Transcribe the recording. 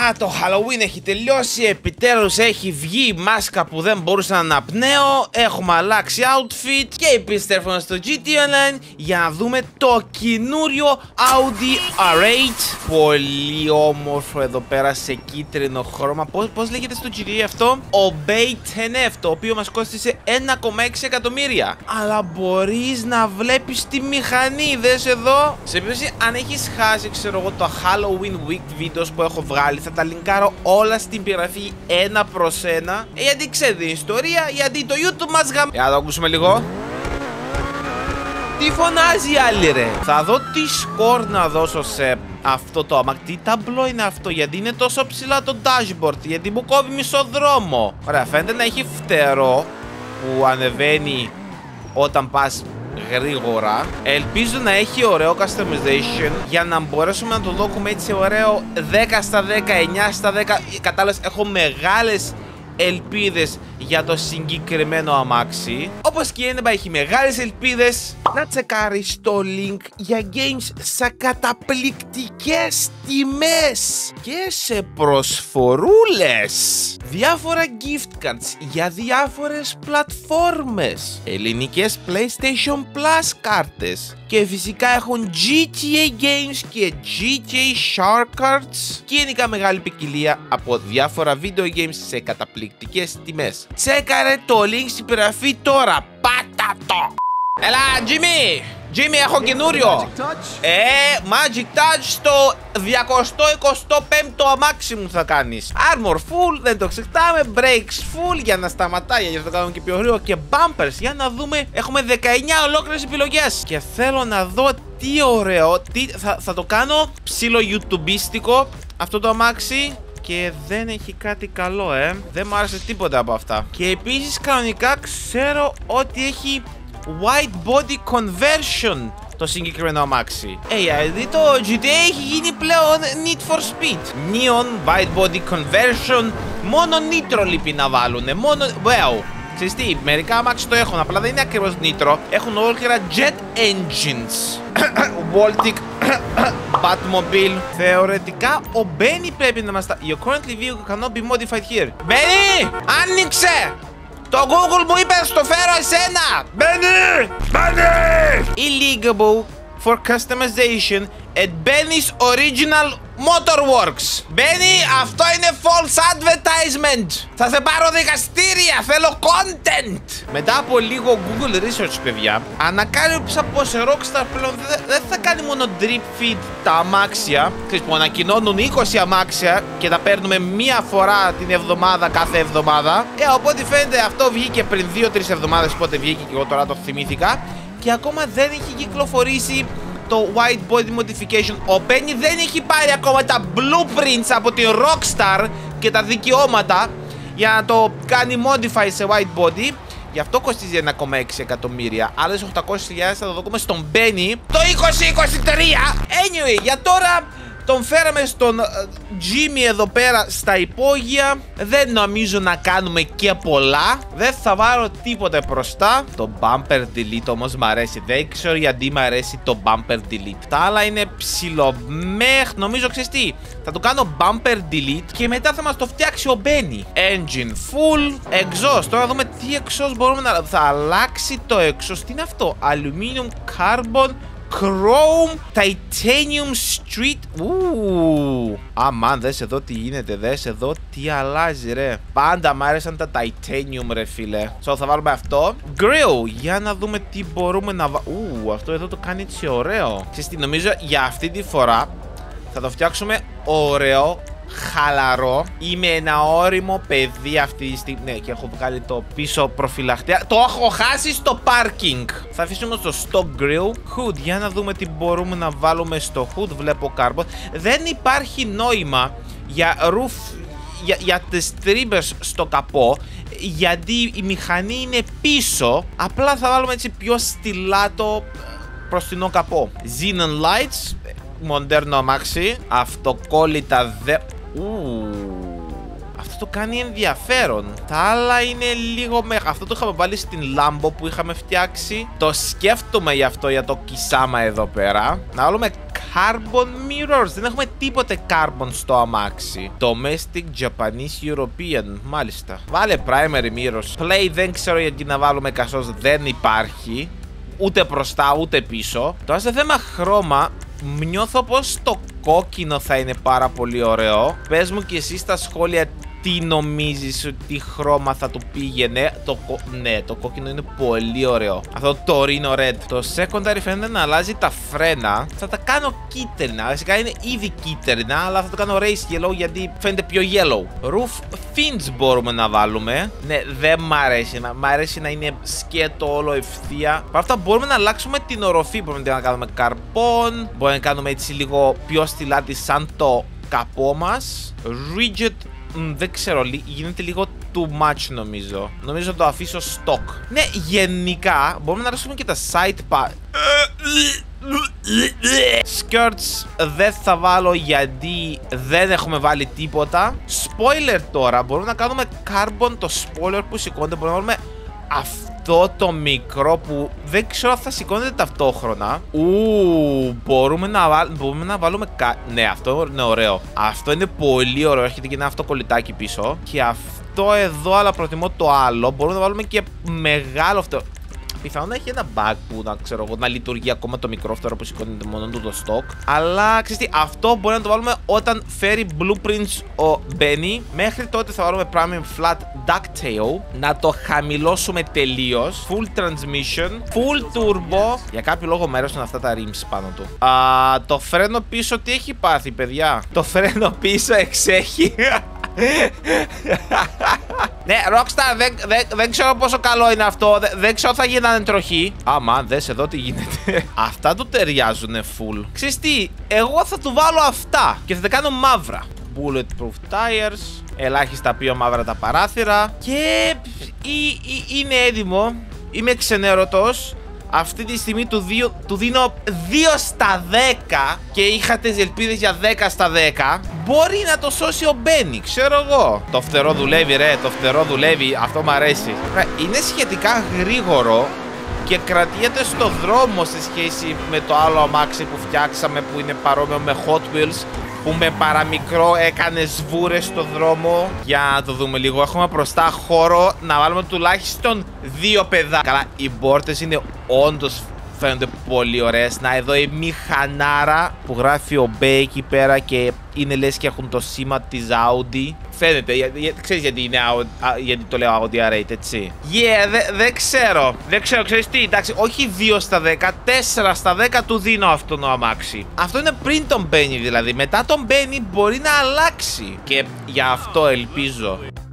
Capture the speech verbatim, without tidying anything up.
Α, το Halloween έχει τελειώσει. Επιτέλους έχει βγει η μάσκα που δεν μπορούσα να αναπνέω. Έχουμε αλλάξει outfit. Και επιστρέφουμε στο τζι τι Online για να δούμε το καινούριο Audi αρ οκτώ. Πολύ όμορφο εδώ πέρα σε κίτρινο χρώμα. Πώς, πώς λέγεται στο τζι τι αυτό? Obey τεν εφ, το οποίο μας κόστησε ένα κόμμα έξι εκατομμύρια. Αλλά μπορείς να βλέπεις τη μηχανή. Δες εδώ. Σε περίπτωση αν έχεις χάσει, ξέρω εγώ, το Halloween Week videos που έχω βγάλει, θα τα λινκάρω όλα στην περιγραφή ένα προς ένα. Ε, γιατί ξέρετε την ιστορία, γιατί το YouTube μας γαμ... Για να το ακούσουμε λίγο. Τι φωνάζει η άλλη, ρε? Θα δω τι σκορ να δώσω σε αυτό το αμάξι. Τι ταμπλό είναι αυτό? Γιατί είναι τόσο ψηλά το dashboard? Γιατί μου κόβει μισό δρόμο. Ωραία, φαίνεται να έχει φτερό που ανεβαίνει όταν πας γρήγορα. Ελπίζω να έχει ωραίο customization για να μπορέσουμε να το δώσουμε έτσι ωραίο δέκα στα δέκα, εννιά στα δέκα. Κατάλαβες, έχω μεγάλες ελπίδες για το συγκεκριμένο αμάξι. Όπως και είναι, έχει μεγάλες ελπίδες να τσεκάρεις το link για games σε καταπληκτικές τιμές και σε προσφορούλες. Διάφορα gift cards για διάφορες πλατφόρμες, ελληνικές PlayStation Plus κάρτες και φυσικά έχουν τζι τι έι Games και τζι τι έι Shark Cards και γενικά μεγάλη ποικιλία από διάφορα video games σε καταπληκτικές τιμές. Τσέκαρε το link στην περιγραφή τώρα. Πάτα το! Έλα, Jimmy! Jimmy, έχω καινούριο! Ε, Magic Touch στο διακόσια είκοσι πέμπτο αμάξι μου θα κάνεις. Armor full, δεν το ξεχνάμε. Brakes full για να σταματάει, για να το κάνουμε και πιο γρήγορα. Και bumpers, για να δούμε. Έχουμε δεκαεννιά ολόκληρες επιλογές. Και θέλω να δω τι ωραίο. Τι, θα, θα το κάνω ψιλο YouTubeίστικο αυτό το αμάξι. Και δεν έχει κάτι καλό, ε. Δεν μου άρεσε τίποτα από αυτά. Και επίσης κανονικά ξέρω ότι έχει white body conversion το συγκεκριμένο αμάξι. Ε, γιατί το τζι τι έι έχει γίνει πλέον Need for Speed. Neon, white body conversion. Μόνο nitro λείπει να βάλουνε. Μόνο, well, ξέρεις τι, μερικά αμάξι το έχουν, απλά δεν είναι ακριβώς nitro. Έχουν ολόκληρα jet engines. Baltic Batmobile. Θεωρητικά ο Benny πρέπει να μας τα... Your currently vehicle cannot be modified here. Benny! Άνοιξε! Το Google μου είπε στο φέρω εσένα! Benny! Benny! Illegal for customization at Benny's Original Motorworks. Benny, αυτό είναι false advertisement. Θα σε πάρω δικαστήρια, θέλω content. Μετά από λίγο Google Research, παιδιά, ανακάλυψα πως η Rockstar πλέον δεν θα κάνει μόνο drip feed τα αμάξια. Ξέρεις που ανακοινώνουν είκοσι αμάξια και τα παίρνουμε μία φορά την εβδομάδα κάθε εβδομάδα. Ε, οπότε φαίνεται αυτό βγήκε πριν δύο τρεις εβδομάδες, πότε βγήκε και εγώ τώρα το θυμήθηκα. Και ακόμα δεν έχει κυκλοφορήσει το white body modification. Ο Benny δεν έχει πάρει ακόμα τα blueprints από την Rockstar και τα δικαιώματα για να το κάνει modify σε white body. Γι' αυτό κοστίζει ένα κόμμα έξι εκατομμύρια. Άλλες οκτακόσιες χιλιάδες θα το δούμε στον Benny το είκοσι είκοσι τρία. Anyway, για τώρα τον φέραμε στον Jimmy εδώ πέρα στα υπόγεια. Δεν νομίζω να κάνουμε και πολλά. Δεν θα βάλω τίποτε μπροστά. Το bumper delete όμως μ' αρέσει. Δεν ξέρω γιατί μ' αρέσει το bumper delete. Τα άλλα είναι ψιλομέχ. Νομίζω, ξέρεις τι, θα το κάνω bumper delete και μετά θα μας το φτιάξει ο Benny. Engine full. Exhaust. Τώρα δούμε τι exhaust μπορούμε να... Θα αλλάξει το exhaust. Τι είναι αυτό? Aluminium, carbon, Chrome, Titanium Street. Ου, αμάν, δες εδώ τι γίνεται. Δες εδώ τι αλλάζει, ρε. Πάντα μ' άρεσαν τα Titanium, ρε φίλε. So, θα βάλουμε αυτό. Grill, για να δούμε τι μπορούμε να βάλουμε. Ου, αυτό εδώ το κάνει έτσι ωραίο. Ξέρεις τι, νομίζω για αυτή τη φορά θα το φτιάξουμε ωραίο, χαλαρό. Είμαι ένα όριμο παιδί αυτή τη στιγμή. Ναι, και έχω βγάλει το πίσω προφυλακτέα. Το έχω χάσει στο πάρκινγκ. Θα αφήσουμε στο stock grill. Hood, για να δούμε τι μπορούμε να βάλουμε στο hood. Βλέπω carbon. Δεν υπάρχει νόημα για roof, για, για τις τρίμπες στο καπό, γιατί η μηχανή είναι πίσω. Απλά θα βάλουμε έτσι πιο στυλάτο μπροστινό καπό. Xenon lights, μοντέρνο αμάξι. Αυτοκόλλητα δε... Ου, αυτό το κάνει ενδιαφέρον. Τα άλλα είναι λίγο με... Αυτό το είχαμε βάλει στην Lambo που είχαμε φτιάξει. Το σκέφτομαι γι' αυτό, για το Kisama εδώ πέρα. Να βάλουμε Carbon mirrors. Δεν έχουμε τίποτε carbon στο αμάξι. Domestic Japanese European. Μάλιστα. Βάλε primary mirrors. Play δεν ξέρω γιατί να βάλουμε, καθώς δεν υπάρχει. Ούτε μπροστά ούτε πίσω. Τώρα σε θέμα χρώμα, νιώθω πως το κόκκινο θα είναι πάρα πολύ ωραίο. Πες μου και εσύ στα σχόλια τι νομίζεις ότι χρώμα θα του πήγαινε. Το κο... Ναι, το κόκκινο είναι πολύ ωραίο. Αυτό το Torino Red. Το secondary φαίνεται να αλλάζει τα φρένα. Θα τα κάνω κίτρινα. Βασικά είναι ήδη κίτρινα, αλλά θα το κάνω race yellow γιατί φαίνεται πιο yellow. Roof fins μπορούμε να βάλουμε. Ναι, δεν μ' αρέσει. Μ' αρέσει να είναι σκέτο όλο ευθεία. Παρ' αυτά μπορούμε να αλλάξουμε την οροφή. Μπορούμε να κάνουμε καρπών. Μπορούμε να κάνουμε έτσι λίγο πιο στυλάτη σαν το καπό μας. Rigid. Mm, δεν ξέρω, γίνεται λίγο too much νομίζω. Νομίζω το αφήσω stock. Ναι, γενικά μπορούμε να ρίξουμε και τα side part. Skirts δεν θα βάλω γιατί δεν έχουμε βάλει τίποτα. Spoiler τώρα, μπορούμε να κάνουμε carbon το spoiler που σηκώνεται. Μπορούμε να βάλουμε αυτό το μικρό που δεν ξέρω αν θα σηκώνεται ταυτόχρονα. Ου, μπορούμε να, βάλ, μπορούμε να βάλουμε κα... Ναι, αυτό είναι ωραίο. Αυτό είναι πολύ ωραίο. Έρχεται και ένα αυτοκολλητάκι πίσω. Και αυτό εδώ, αλλά προτιμώ το άλλο. Μπορούμε να βάλουμε και μεγάλο αυτό. Πιθανόν να έχει ένα bug που να ξέρω εγώ να λειτουργεί ακόμα το μικρό φτερό που σηκώνεται μόνο του το stock. Αλλά ξέρεις τι, αυτό μπορεί να το βάλουμε όταν φέρει blueprints ο Benny. Μέχρι τότε θα βάλουμε Prime Flat Ducktail. Να το χαμηλώσουμε τελείως. Full transmission, full turbo. Για κάποιο λόγο μου αρέσουν αυτά τα rims πάνω του. Α, το φρένο πίσω τι έχει πάθει, παιδιά? Το φρένο πίσω εξέχει. Ναι, Rockstar, δεν, δεν, δεν ξέρω πόσο καλό είναι αυτό. Δεν, δεν ξέρω θα γίνανε τροχή. Άμα, δες εδώ τι γίνεται. Αυτά του ταιριάζουνε full. Ξέρεις τι, εγώ θα του βάλω αυτά και θα τα κάνω μαύρα. Bulletproof tires. Ελάχιστα πιο μαύρα τα παράθυρα. Και ή, ή, είναι έτοιμο. Είμαι ξενέρωτος. Αυτή τη στιγμή του, δύο, του δίνω δύο στα δέκα και είχα τις ελπίδες για δέκα στα δέκα. Μπορεί να το σώσει ο Μπένι, ξέρω εγώ. Το φτερό δουλεύει ρε, το φτερό δουλεύει, αυτό μου αρέσει. Είναι σχετικά γρήγορο και κρατιέται στο δρόμο σε σχέση με το άλλο αμάξι που φτιάξαμε που είναι παρόμοιο με Hot Wheels, που με παραμικρό έκανε σβούρες στο δρόμο. Για να το δούμε λίγο. Έχουμε μπροστά χώρο να βάλουμε τουλάχιστον δύο παιδάκια. Καλά, οι μπόρτες είναι όντως φαίνονται πολύ ωραίες. Να, εδώ η μηχανάρα που γράφει ο Μπέ εκεί πέρα και είναι λες και έχουν το σήμα της Audi. Φαίνεται, για, για, ξέρεις γιατί, είναι, γιατί το λέω Audi αρ οκτώ, έτσι. Yeah, δεν δε ξέρω. Δεν ξέρω, ξέρεις τι, εντάξει, όχι δύο στα δέκα, τέσσερα στα δέκα του δίνω αυτόν το αμάξι. Αυτό είναι πριν τον Benny δηλαδή. Μετά τον Benny μπορεί να αλλάξει. Και για αυτό ελπίζω